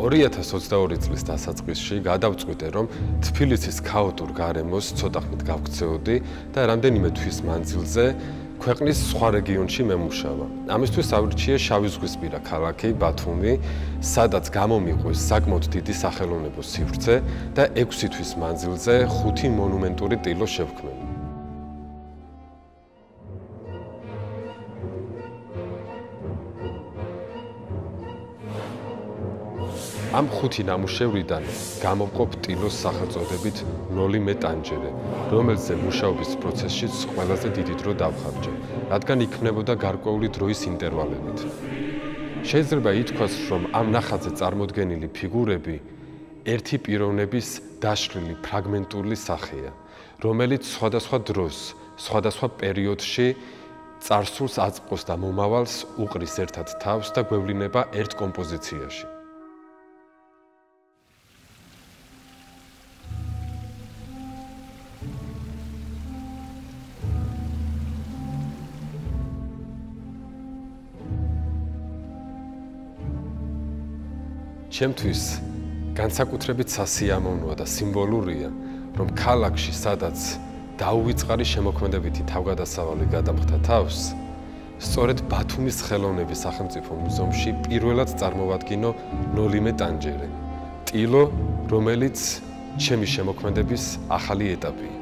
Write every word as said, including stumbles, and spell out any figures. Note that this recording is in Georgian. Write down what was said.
ორი ათას ოცდაორი წლის დასაწყისში გადავწყვიტე, რომ თბილისის ქაოტურ გარემოს ცოტა ხნით გავქცეოდი და რამდენიმე თვის მანძილზე ქვეყნის სხვა რეგიონში მემუშავა. ამისთვის ავრჩიე შავიზღვისპირა ქალაქი ბათუმი, სადაც გამომიყვეს საკმაოდ დიდი სახელოვნებო სივრცე და ექვსი თვის მანძილზე ხუთი მონუმენტური ტილო შევქმნი. ამ ხუთი ნამუშევრიდან გამოვყოფ ტილოს სახელწოდებით ნოლი მე ტანჯერე, რომელზე მუშაობის პროცესშიც ყველაზე დიდი დრო დავხარჯე, რადგან იქმნებოდა გარკვეული დროის ინტერვალებით. შეიძლება ითქვას, რომ ამ ნახატზე წარმოდგენილი ფიგურები ერთი პიროვნების დაშლილი ფრაგმენტული სახეა, რომელიც სხვადასხვა დროს, სხვადასხვა პერიოდში წარსულს აწყობს და მომავალს უყრის ერთად თავს და გვევლინება ერთ კომპოზიციაში. ჩემთვის განსაკუთრებით სასიამოვნოა და სიმბოლურია, რომ ქალაქში, სადაც დაუვიწყარი შემოქმედებითი თავგადასავალი გადამხდა თავს, სწორედ ბათუმის ხელოვნების სახელმწიფო მუზეუმში პირველად წარმოვადგინო ნოლი მე ტანჯერე, ტილო, რომელიც ჩემი შემოქმედების ახალი ეტაპია.